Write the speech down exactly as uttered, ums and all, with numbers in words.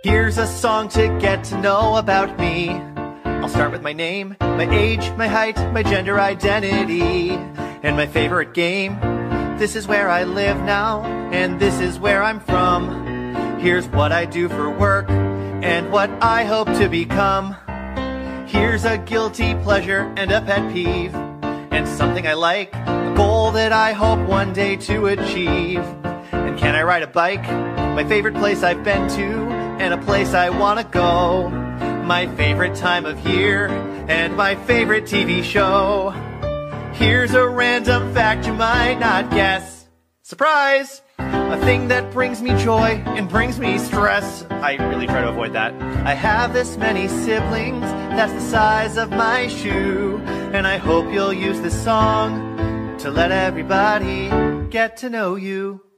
Here's a song to get to know about me. I'll start with my name, my age, my height, my gender identity, and my favorite game. This is where I live now, and this is where I'm from. Here's what I do for work, and what I hope to become. Here's a guilty pleasure and a pet peeve, and something I like, a goal that I hope one day to achieve. And can I ride a bike? My favorite place I've been to, and a place I wanna go. My favorite time of year, and my favorite T V show. Here's a random fact you might not guess. Surprise! A thing that brings me joy and brings me stress. I really try to avoid that. I have this many siblings, that's the size of my shoe. And I hope you'll use this song to let everybody get to know you.